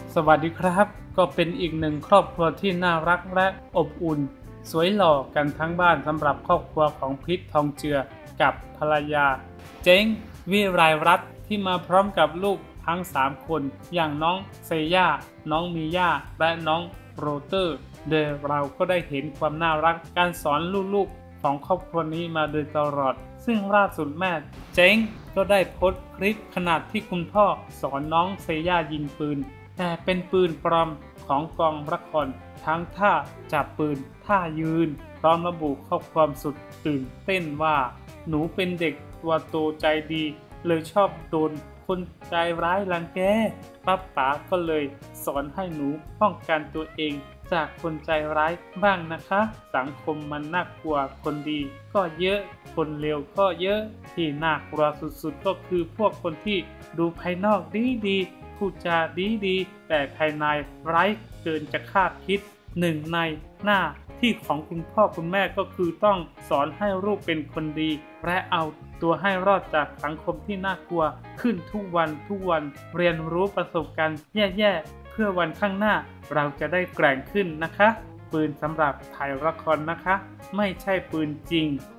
สวัสดีครับก็เป็นอีกหนึ่งครอบครัวที่น่ารักและอบอุ่นสวยหล่อกันทั้งบ้านสำหรับครอบครัวของพิษทองเจือกับภรรยาเจ้งวิไรรัตน์ที่มาพร้อมกับลูกทั้ง3คนอย่างน้องเซย่าน้องมีย่าและน้องโรเตอร์โดยเราก็ได้เห็นความน่ารักการสอนลูกๆของครอบครัวนี้มาโดยตลอดซึ่งล่าสุดแม่เจ้งก็ได้โพสต์คลิปขณะที่คุณพ่อสอนน้องเซย่ายิงปืนแต่เป็นปืนปลอมของกองละครทั้งท่าจับปืนท่ายืนพร้อมระบุข้อความสุดตื่นเต้นว่าหนูเป็นเด็กตัวโตใจดีเลยชอบโดนคนใจร้ายรังแกป้าป๋าก็เลยสอนให้หนูป้องกันตัวเองจากคนใจร้ายบ้างนะคะสังคมมันน่ากลัวคนดีก็เยอะคนเลวก็เยอะที่น่ากลัวสุดๆก็คือพวกคนที่ดูภายนอกดีพูดจาดีแต่ภายในร้ายเกินจะคาดคิดหนึ่งในหน้าที่ของคุณพ่อคุณแม่ก็คือต้องสอนให้ลูกเป็นคนดีและเอาตัวให้รอดจากสังคมที่น่ากลัวขึ้นทุกวันเรียนรู้ประสบการณ์แย่ๆเพื่อวันข้างหน้าเราจะได้แกร่งขึ้นนะคะปืนสำหรับถ่ายละครนะคะไม่ใช่ปืนจริง